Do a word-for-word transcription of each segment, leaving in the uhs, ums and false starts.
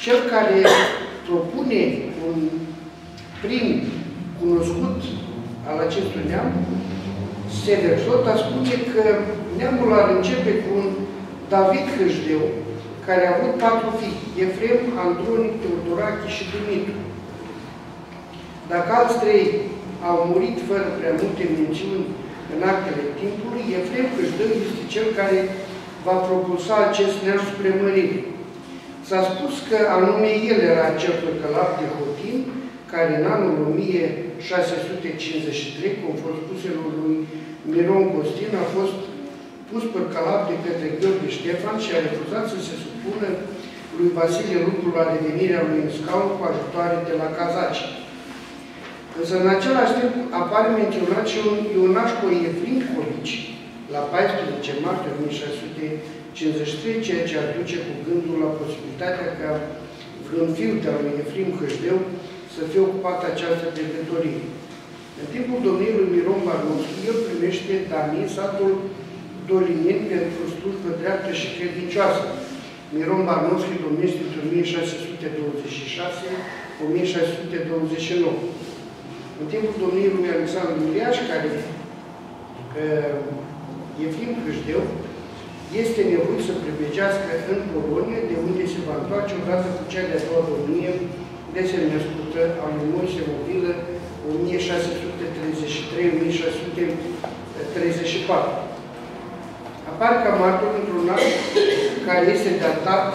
cel care propune un prim cunoscut al acestui neam, Sever Zota, spune că neamul ar începe cu un David Hâșdeu, care a avut patru fii, Efrem, Andronic, Teodorache și Dumitru. Dacă alți trei au murit fără prea multe mențiuni în actele timpului, Efrem Hâșdeu este cel care va propulsa acest neam spre mărire. S-a spus că anume el era cel părcălap de Hotin, care în anul o mie șase sute cincizeci și trei, conform spuselor lui Miron Costin, a fost pus părcălap de către Gheorghe Ștefan și a refuzat să se supună lui Vasile Lucru la revenirea lui în scaun cu ajutoare de la cazaci. Însă, în același timp, apare menționat și un Ionașco Efrim Colici, la paisprezece martie o mie șase sute cincizeci și trei, ceea ce aduce cu gândul la posibilitatea ca vreun fiu de-al lui Efrim Hâșdeu să fie ocupat această dregătorie. În timpul domniei lui Miron Barnovski, el primește danii satul Dolinin pentru slujbă dreaptă și credincioasă. Miron Barnovski domnește între o mie șase sute douăzeci și șase - o mie șase sute douăzeci și nouă. În timpul domniei lui Alexandru Iliaș, care uh, Efrim Hâșdeu este nevoit să privilegiască în Polonia, de unde se va întoarce odată cu cea de-a doua domnie desemnăscută a lui Moise Movilă, o mie șase sute treizeci și trei - o mie șase sute treizeci și patru. Apare ca martor într-un an care este datat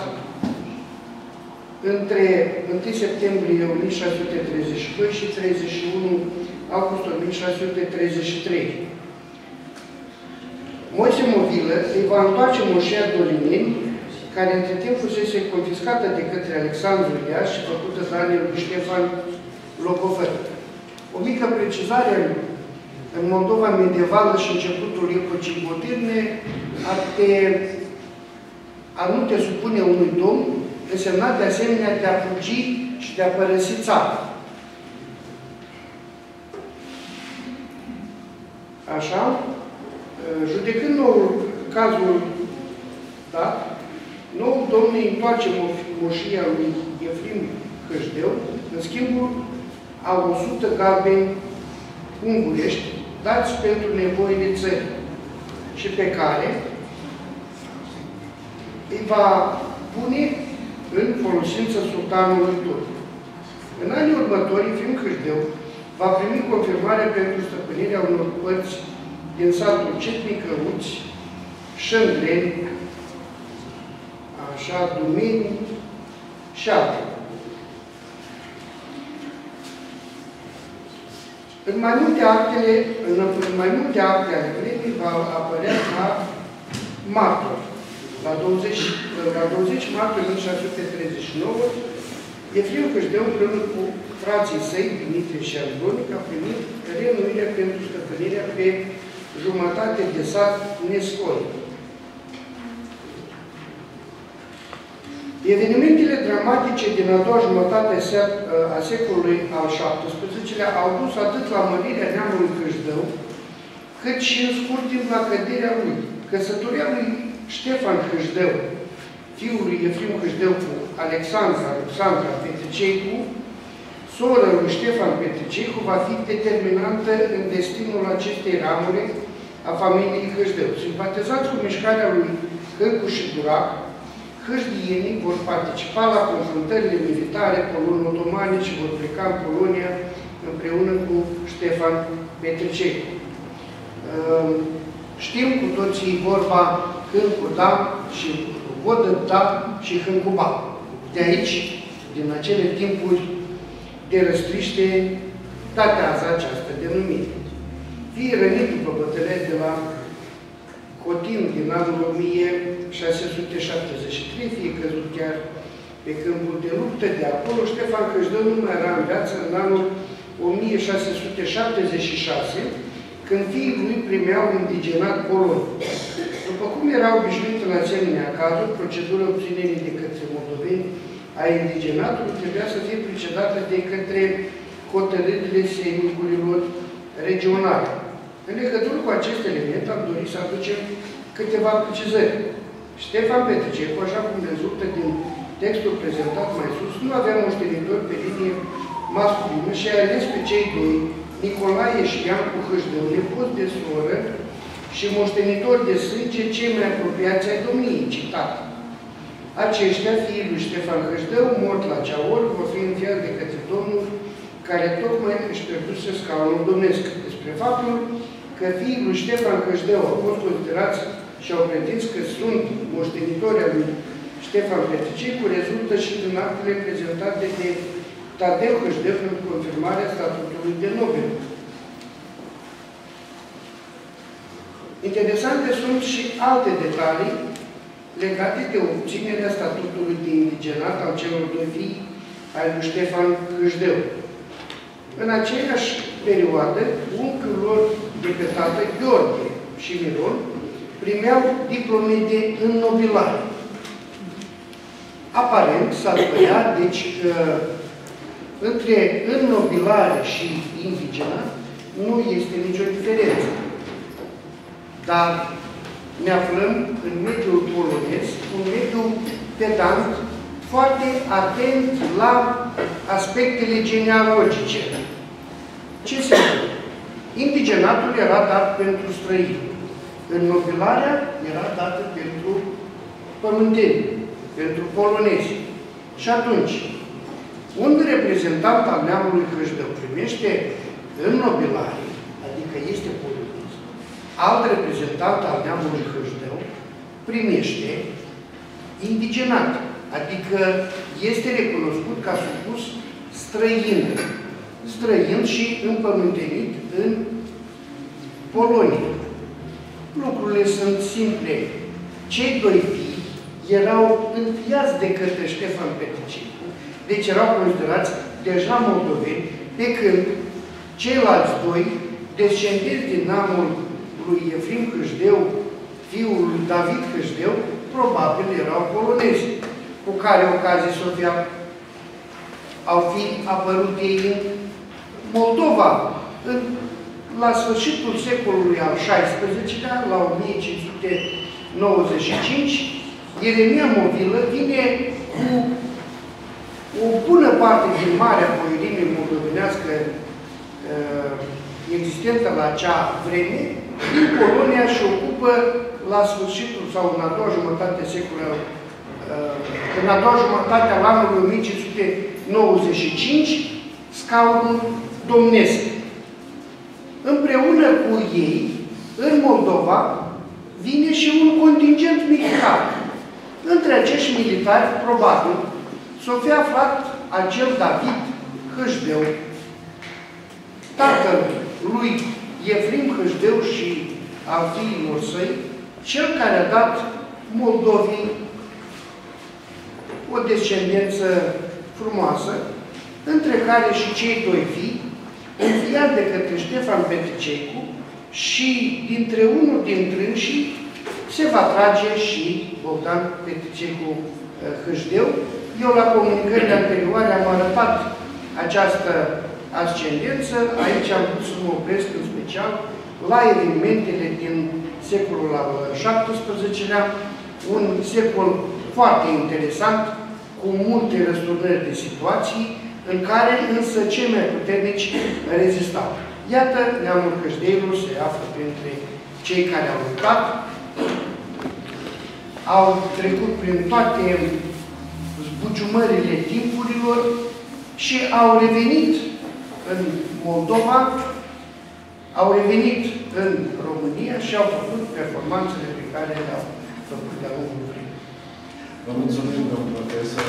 între întâi septembrie o mie șase sute treizeci și doi și treizeci și unu august o mie șase sute treizeci și trei. Moise Movilă îi va întoarce moșia Dolineni, care între timp fusese confiscată de către Alexandru Iliaș și făcută Daniel lui Ștefan Locofăr. O mică precizare: în Moldova medievală și începutul epocii moderne, a, te, a nu te supune unui domn însemna de asemenea de a fugi și de a părăsi țara. Așa, judecând noul cazul dat, noul domn îi întoarce moșia lui Efrim Hâșdeu, în schimbul a o sută galbeni ungurești, dați pentru nevoile țării și pe care îi va pune în folosință sultanului turc. În anii următori, Efrim Hâșdeu va primi confirmare pentru stăpânirea unor părți din satul Cetnicăuți, Șândreni, așa, Dumeni și altele. În mai multe actele, în, în mai multe acte ale vremii va apărea ca martor. La douăzeci, la douăzeci martie o mie șase sute treizeci și nouă, Efrim Hâșdeu, împreună cu frații săi, Dimitrie și Andronic, a primit renuirea pentru stăpânirea pe jumătate de sat Nescoi. Evenimentele dramatice din a doua jumătate a secolului al șaptesprezecelea au dus atât la mărirea neamului Hâșdău, cât și în scurt timp la căderea lui. Căsătoria lui Ștefan Hâșdău, fiul lui Efrim Hâșdău cu Alexandra, Alexandra Petriceicu, soră lui Ștefan Petriceicu, va fi determinantă în destinul acestei ramuri a familiei Hâșdău. Simpatizați cu mișcarea lui Hârcu și Durac, hâșdienii vor participa la confruntările militare polon-otomane și vor pleca în Polonia împreună cu Ștefan Petriceicu. Știm cu toții vorba Hâncu da și Vodă da și Hâncu ba. De aici, din acele timpuri de răstriște, datează această denumire. Fie rănit după bătălia de la Cotin din anul o mie șase sute șaptezeci și trei, fie căzut chiar pe câmpul de luptă de acolo, Ștefan Hâșdău nu mai era în viață în anul o mie șase sute șaptezeci și șase, când fiii lui primeau indigenat polon. După cum era obișnuit în asemenea cazuri, procedura obținerii de către moldoveni a indigenatului trebuia să fie precedată de către hotărârile seimigurilor regionale. În legătură cu acest element, am dorit să aducem câteva precizări. Ștefan Petriceicu, așa cum rezultă din textul prezentat mai sus, nu avea moștenitori pe linie masculină și a ales pe cei doi, Nicolae și Iancu Hâșdău, nepoți de soră și moștenitori de sânge cei mai apropiați ai domniei, citat. Aceștia, fiii lui Ștefan Hâșdău, mort la Ceaor, vor fi înviați de către Domnul, care tocmai își pierduse scaunul domnesc. Despre faptul că fiii lui Ștefan Hâșdău au fost considerați și au pretins că sunt moștenitori al lui Ștefan Petricicu, rezultă și din actele prezentate de Tadeu Hâșdău pentru confirmarea statutului de nobel. Interesante sunt și alte detalii legate de obținerea statutului de indigenat al celor doi fii ai lui Ștefan Hâșdău. În aceeași perioadă, unchiul lor de pe tată, Gheorghe și Miron, primeau diplome de înnobilare. Aparent, s-ar părea, deci, că între înnobilare și indigenat nu este nicio diferență. Dar ne aflăm în mediul polonez, un mediu pedant, foarte atent la aspectele genealogice. Ce se întâmplă? Indigenatul era dat pentru străini. Înnobilarea era dată pentru pământeni, pentru polonezi. Și atunci, un reprezentant al neamului Hâșdău primește înnobilare, adică este polonez, alt reprezentant al neamului Hâșdău primește indigenat, adică este recunoscut ca supus străin, străin și împământenit în Polonia. Lucrurile sunt simple. Cei doi fii erau înfiați de către Ștefan Petricicu, deci erau considerați deja moldoveni, pe când ceilalți doi, descendenți din neamul lui Efrim Hâșdău, fiul lui David Hâșdău, probabil erau polonezi, cu care ocazie Sofia au fi apărut ei în Moldova, în, la sfârșitul secolului al șaisprezecelea, la o mie cinci sute nouăzeci și cinci, Ieremia Movilă vine cu o bună parte din marea poezie moldovenească uh, existentă la acea vreme, din Polonia și ocupă la sfârșitul sau în a doua jumătate secolului, uh, în a doua jumătate al anului o mie cinci sute nouăzeci și cinci, scaunul domnesc. Împreună cu ei, în Moldova, vine și un contingent militar. Între acești militari, probabil, s-o fi aflat acel David Hâșdău, tatăl lui Efrim Hâșdău și al fiilor săi, cel care a dat Moldovii o descendență frumoasă, între care și cei doi fii, înfiat de către Ștefan Petricicu, și dintre unul dintre înșii se va trage și Bogdan Petricicu Hâșdău. Eu, la comunicările anterioare, am arătat această ascendență. Aici am pus să mă opresc în special la evenimentele din secolul al șaptesprezecelea, un secol foarte interesant, cu multe răsturnări de situații, în care însă cei mai puternici rezistau. Iată, neamul Hâșdăilor se află printre cei care au luptat, au trecut prin toate zbuciumările timpurilor și au revenit în Moldova, au revenit în România și au făcut performanțele pe care le-au făcut de-a lungul vremii. Vă mulțumim, domnul profesor.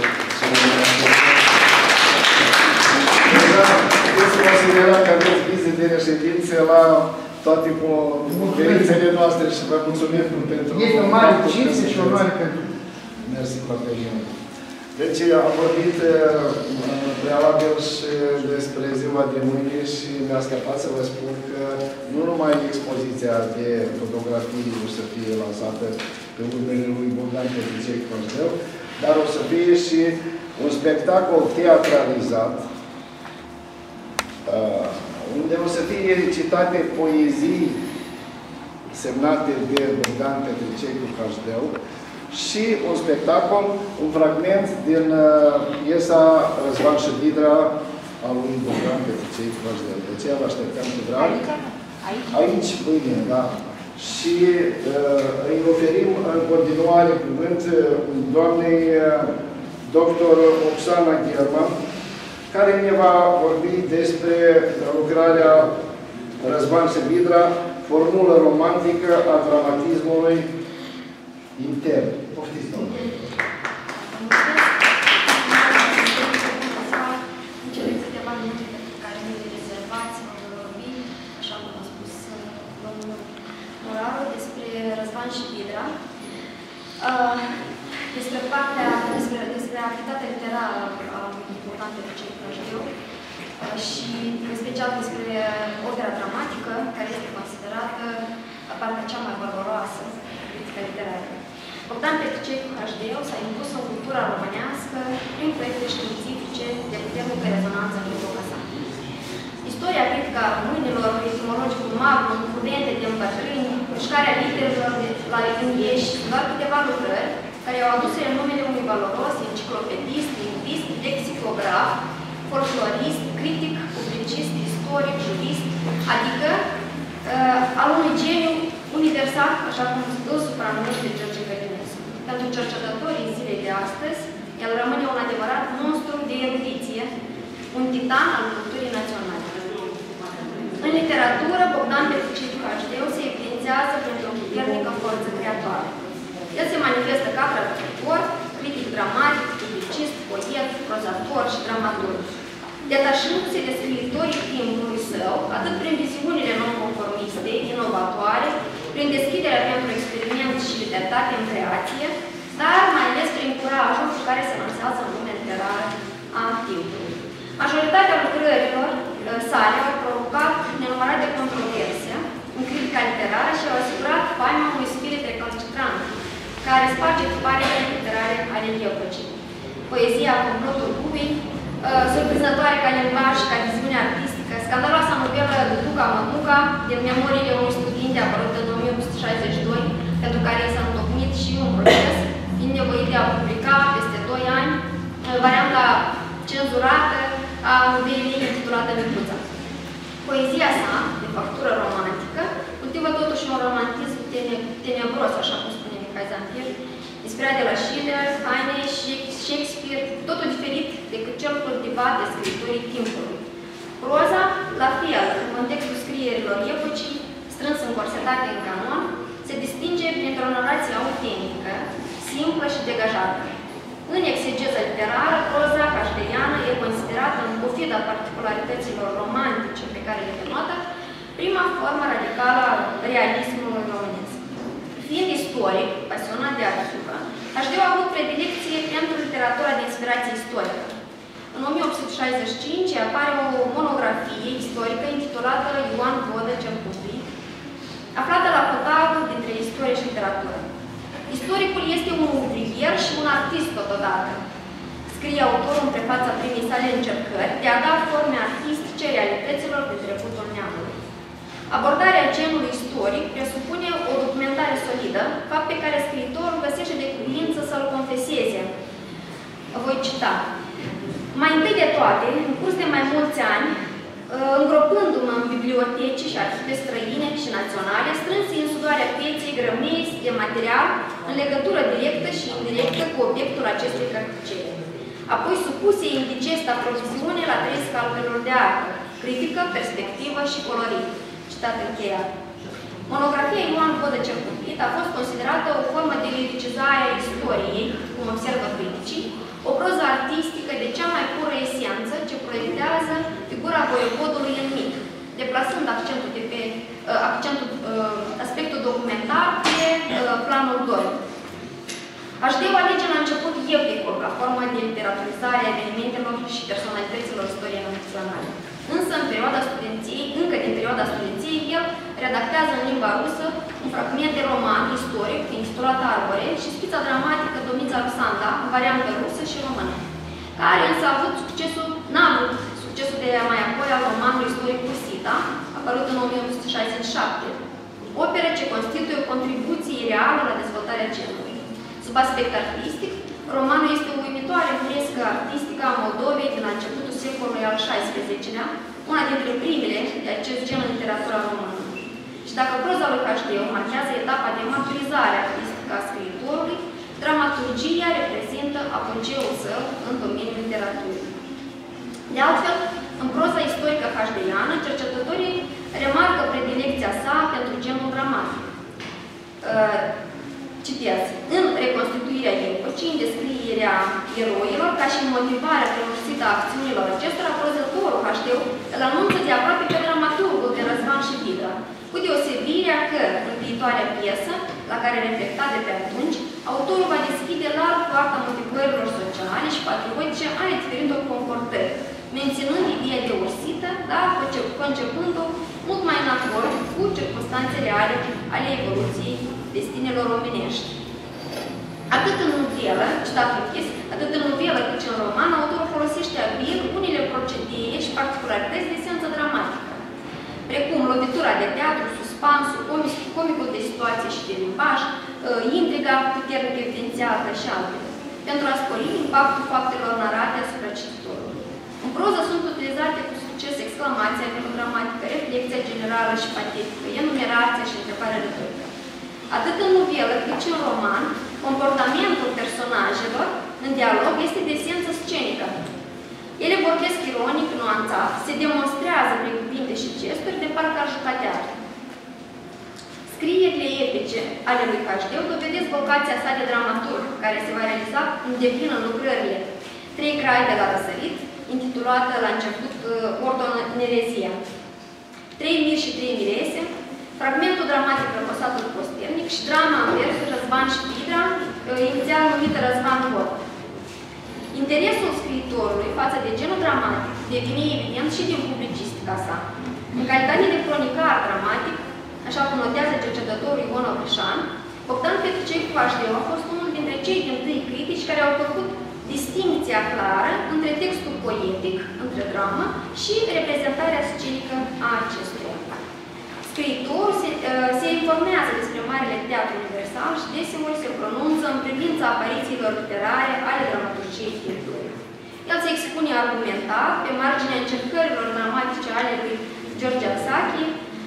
Este considerat că aveți vize de reședințe la toate conferințele noastre și vă mulțumim pentru... Este o mare cinste și onoare pentru... Mersi foarte mult. Deci am vorbit prealabil și despre ziua de mâine și mi-a scăpat să vă spun că nu numai expoziția de fotografii o să fie lansată pe urmele lui Bogdan Petricicu Hâșdău, dar o să fie și un spectacol teatralizat unde o să fie recitate poezii semnate de Bogdan Petricicu Hâșdău, și un spectacol, un fragment din uh, piesa Răzvan și Vidra a lui Bogdan Petricei Flăjdel. De aceea vă așteptăm cu drag. Aici? Aici, pâine, da. Și uh, îi oferim în continuare cuvânt doamnei uh, doctor Oksana Gherman, care ne va vorbi despre lucrarea Răzvan și Vidra, formulă romantică a dramatismului intern. Poftiți, domnule. În cele câteva minute pe care mi le rezervați, vă voi vorbi, așa cum a spus domnul Moraru, despre Răzvan și Vidra, despre partea, despre, despre activitatea literară a lui Bogdan Petricei Flăjdel și în special despre opera dramatică, care este considerată partea cea mai valoroasă critică literară. Bogdan Petricei Flăjdel s-a impus în cultura românească prin proiecte științifice de puternică rezonanță în epoca sa. Istoria critică a românilor, etimologicul magnum, cuvinte de îmbătrâni, mișcarea literelor la înghieși, doar câteva lucrări care au adus numele unui valoros enciclopedist, lingvist, lexicograf, folclorist, critic, publicist, istoric, jurist, adică uh, al unui geniu universal, așa cum îl supranumește George Călinescu. Pentru cercetătorii zilei de astăzi, el rămâne un adevărat monstru de erudiție, un titan al culturii naționale. În literatură, Bogdan Petricei Flăjdel se evidențiază printr-o puternică forță creatoare. El se manifestă ca traducător, critic dramatic, publicist, poet, prozator și dramaturg. Detașându-se de scriitorii timpului său, atât prin viziunile non-conformiste, inovatoare, prin deschiderea pentru experiment și libertate în creație, dar mai ales prin curajul cu care se lansează în lumea literară a timpului. Majoritatea lucrărilor sale au provocat nenumărate controverse în critica literară și au asigurat faima unui spirit recalcitrant, care sparge tiparele literare ale epocii. Poezia Complotul Lui, surprinzătoare ca limbaj și ca viziune artistică, scandaloasa novelă Duduca Mămuca, din memoriile unui student apărută în o mie opt sute șaizeci și doi, pentru care i s-a întocmit și un proces, fiind nevoit de a publica peste doi ani, varianta cenzurată a novelei intitulată Micuța. Poezia sa, de factură romantică, cultivă totuși un romantism tenebros, așa cum spune Mihai Zamfir, inspirat de la Schiller, Heine și Shakespeare, totul diferit decât cel cultivat de scriitorii timpului. Proza, la fel, în contextul scrierilor epocii, strâns încorsetate în canon, se distinge printr-o narrație autentică, simplă și degajată. În exegeza literară, proza cașteiană e considerată, în pofida particularităților romantice pe care le denotă, prima formă radicală a realismului românesc. Fiind istoric, pasionat de arhivă, Flăjdel a avut predilecție pentru literatura de inspirație istorică. În o mie opt sute șaizeci și cinci apare o monografie istorică intitulată Ioan Vodă cel Cumplit, aflată la hotarul dintre istorie și literatură. Istoricul este un ouvrier și un artist totodată, scrie autorul în prefața primei sale încercări de a da forme artistice realităților de trecutul neamului. Abordarea genului istoric presupune o documentare solidă, fapt pe care scriitorul găsește de cuvință să-l confeseze. Voi cita. Mai întâi de toate, în curs de mai mulți ani, îngropându-mă în biblioteci și arhive străine și naționale, strânse în sudoarea pieței grămezi de material în legătură directă și indirectă cu obiectul acestei practiceri. Apoi supuse indigesta proviziune la trei scalpelor de artă, critică, perspectivă și colorit. Citat încheiat. Monografia Ioan Vodă cel Cumplit a fost considerată o formă de liricizare a istoriei, cum observă criticii, o proză artistică de cea mai pură esență ce proiectează figura voievodului în mit, deplasând accentul, de pe, accentul aspectul documentar pe planul doi. Flăjdel alege la început epicul ca formă de literaturizare a evenimentelor și personalităților istoriei naționale. Însă, în perioada studenției, încă din perioada studenției, el redactează în limba rusă un fragment de roman istoric intitulat Arbore și schița dramatică Domița Russanda, în variantă rusă și română, care însă a avut succesul, n-a avut succesul de mai apoi al romanului istoric Cursita, apărut în o mie opt sute șaizeci și șapte, operă ce constituie o contribuție reală la dezvoltarea genului. Sub aspect artistic, romanul este o uimitoare frescă artistică a Moldovei din la începutul secolului al șaisprezecelea, una dintre primele de acest gen în literatura română. Și dacă proza lui Hașdeu marchează etapa de maturizare artistică a scriitorului, dramaturgia reprezintă apogeul său în domeniul literaturii. De altfel, în proza istorică hașdeiană, cercetătorii remarcă predilecția sa pentru genul dramatic. Citez. În reconstituirea epocii, în descrierea eroilor, ca și motivarea prelungită a acțiunilor acestora, prozătorul Hașdeu îl anunță de aproape pe dramaturgul de Răzvan și Vidra, cu deosebirea că, în viitoarea piesă, la care reflecta de pe atunci, autorul va deschide larg poarta motivărilor sociale și patriotice ale diferitor comportări, menținând ideea de ursită, dar concepând-o mult mai în acord cu circunstanțe reale ale evoluției destinelor omenești. Atât în novelă, citat închis, atât în novelă cât și în roman, autorul folosește abil unele procedee și particularități de esență dramatică, precum lovitura de teatru, suspansul, comicul de situație și de limbaj, intriga puternic evidențiată și altele, pentru a spori impactul faptelor narate asupra cititorului. În proză sunt utilizate cu succes exclamația melodramatică, reflexia generală și patetică, enumerația și întrebarea retorică. Atât în novelă cât și în roman, comportamentul personajelor în dialog este de esență scenică. Ele vorbesc ironic, nuanțat, se demonstrează prin cuvinte și gesturi de parcă ar juca teatru. Scrierile epice ale lui Hașdeu dovedesc vocația sa de dramaturg, care se va realiza în deplin în lucrările Trei grai de la răsărit, intitulată la început Ordonerezia, Trei miri și trei mirese, fragmentul dramatic Răposatul posternic și drama în versuri Răzvan și Vidra, inițial numită Răzvan Vod. Interesul scriitorului față de genul dramatic devine evident și din publicistica sa. În calitate de cronicar dramatic, așa cum notează cercetătorul Ion Oprișan, Bogdan Petricescu Hașdeu a fost unul dintre cei dintâi critici care au făcut distincția clară între textul poetic, între dramă, și reprezentarea scenică a acestuia. Scriitorul se, se informează despre Marele Teatru Universal și deseori se pronunță în privința aparițiilor literare ale dramaturgiei timpului. El se expune argumentat pe marginea încercărilor dramatice ale lui George Asachi,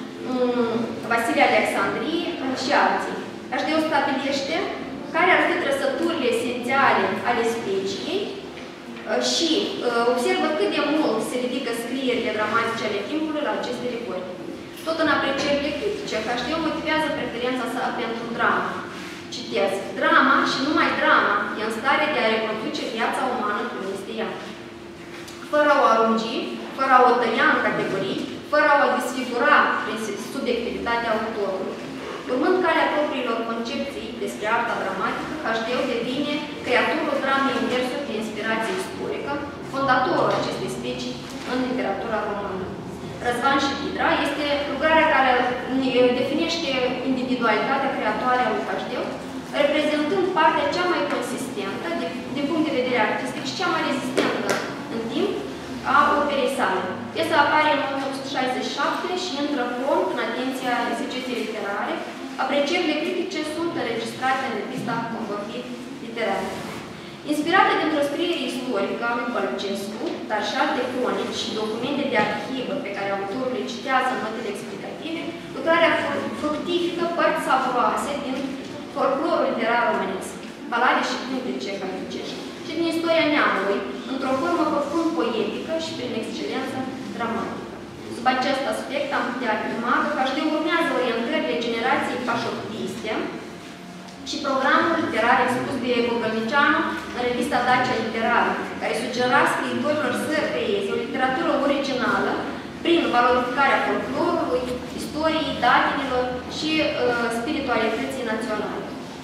Vasile Alexandrii și alții. Hașdeu stabilește care ar fi trăsăturile esențiale ale speciei și observă cât de mult se ridică scrierile dramatice ale timpului la aceste record. Tot în aprecierile critice, Hașdeu motivează preferința sa pentru drama. Citez. Drama și numai drama e în stare de a reproduce viața umană cum este ea. Fără a o arungi, fără a o tăia în categorii, fără a o desfigura prin subiectivitatea autorului. Urmând calea propriilor concepții despre arta dramatică, Hașdeu devine creatorul dramei în versuri de inspirație istorică, fondatorul acestei specii în literatura română. Răzvan și Vidra este lucrarea care definește individualitatea creatoare a lui Hașdeu, reprezentând partea cea mai consistentă, de, din punct de vedere artistic, și cea mai rezistentă în timp a operei sale. Piesa apare în o mie opt sute șaizeci și șapte și intră prompt în atenția exegeției literare. Aprecierile critice sunt înregistrate în revista Convorbiri Literare. Inspirată dintr-o scriere istorică a lui Bălcescu, dar și alte cronici și documente de arhivă pe care autorul le citează în notele explicative, lucrarea fructifică părți savuroase din folclorul literar românesc, balade și cântece galiciști, și din istoria neamului, într-o formă profund poetică și prin excelență dramatică. Sub acest aspect am putea afirma că Hașdeu urmează orientările generației pașoptiste și programul literar expus de Bogălnicianu în revista Dacia Literară, care sugera scriitorilor să creeze o literatură originală prin valorificarea folclorului, istoriei, datinilor și uh, spiritualității naționale.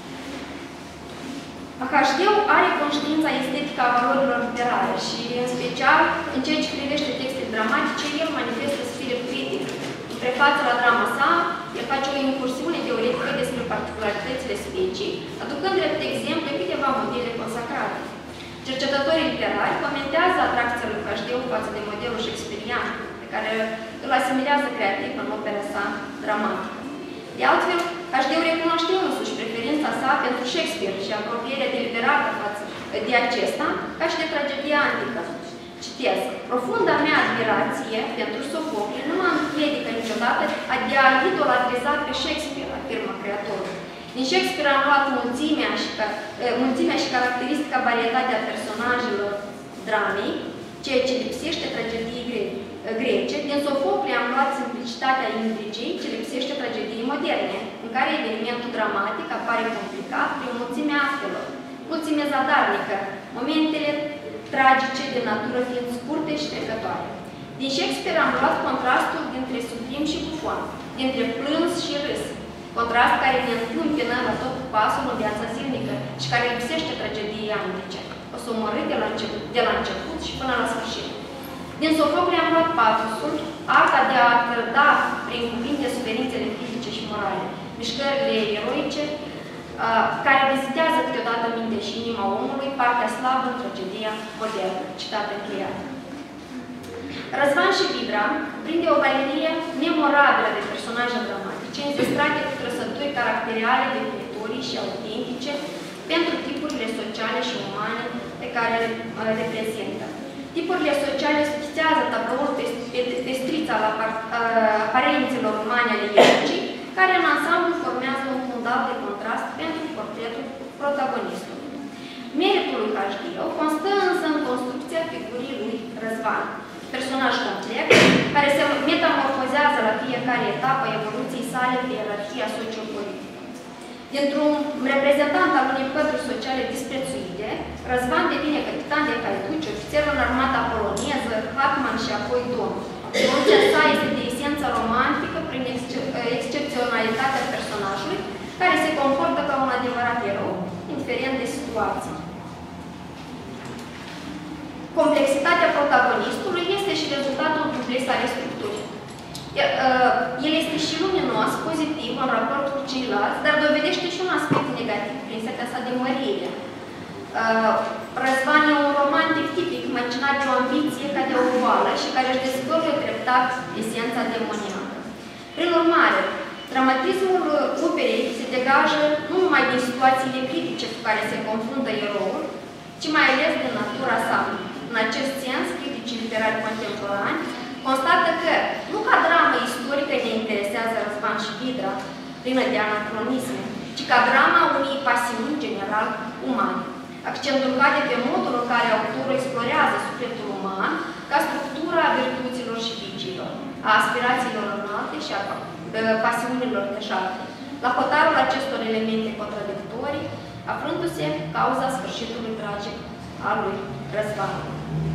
Hașdeu are conștiința estetică a valorilor literare și, în special, în ceea ce privește textele dramatice, el manifestă spirit critic. În prefață la drama sa, el face o incursiune teoretică despre particularitățile speciei, aducând drept exemple câteva modele consacrate. Cercetătorii literari comentează atracția lui Hașdeu față de modelul shakespearian, pe care îl asimilează creativ în opera sa dramatică. De altfel, Hașdeu recunoaște însuși preferința preferința sa pentru Shakespeare și apropierea deliberată față de acesta, ca și de tragedia antică. Citez: profunda mea admirație pentru Sofocle nu mă împiedică niciodată a de a idolatriza pe Shakespeare, afirmă creatorul. Din Shakespeare am luat mulțimea și, mulțimea și caracteristica varietatea personajelor dramei, ceea ce lipsește tragediei gre grece. Din Sofocle am luat simplicitatea intrigii, ce lipsește tragediei moderne, în care evenimentul dramatic apare complicat prin mulțimea actelor, mulțime zadarnică, momentele tragice de natură fiind scurte și trecătoare. Din Shakespeare am luat contrastul dintre sublim și bufon, dintre plâns și râs, contrast care ne întâmpină la tot pasul în viața zilnică și care lipsește tragediei antice, o să omorât de la, început, de la început și până la sfârșit. Din Sofocle am luat patosul, arta de a trăda prin cuvinte suferințele fizice și morale, mișcările eroice, care vizitează câteodată mintea și inima omului, partea slavă în tragedia modernă. Citat încheiat. Răzvan și Vidra prinde o galerie memorabilă de personaje dramatice, înzestrate cu trăsături caracteriale, definitorii și autentice pentru tipurile sociale și umane pe care le reprezintă. Tipurile sociale schițează tabloul pestrița la aparențelor umane ale epocii, care în ansamblu formează un fundat de contrast pentru portretul protagonistului. Meritul lui Cașdiu constă însă în construcția figurii lui Răzvan, personaj complex, care se metamorfozează la fiecare etapă a evoluției sale pe ierarhia sociopolitică. Dintr-un reprezentant al unei pături sociale disprețuite, Răzvan devine capitan de haiduci, ofițer în armata poloneză, hetman și apoi domn. Evoluția sa este de esență romantică prin excepționalitatea personajului, care se comportă ca un adevărat erou, indiferent de situații. Complexitatea protagonistului este și rezultatul dublei sale structuri. El este și luminos, pozitiv în raport cu ceilalți, dar dovedește și un aspect negativ prin setea sa de mărire. Răzvan e un romantic tipic, măcinat de o ambiție ca de o boală și care își dezvăluie treptat esența demoniacă. Prin urmare, dramatismul operei se degajă nu numai din situațiile critice cu care se confruntă eroul, ci mai ales din natura sa. În acest sens, criticii literari contemporani constată că nu ca dramă istorică ne interesează Răzvan și Vidra, plină de anacronisme, ci ca drama unei pasiuni general umane. Accentul cade pe modul în care autorul explorează sufletul uman ca structura virtuților și viciilor, a aspirațiilor înalte și a pasiunilor deșarte. La hotarul acestor elemente contradictorii, aflându-se cauza sfârșitului tragic al lui Răzvan.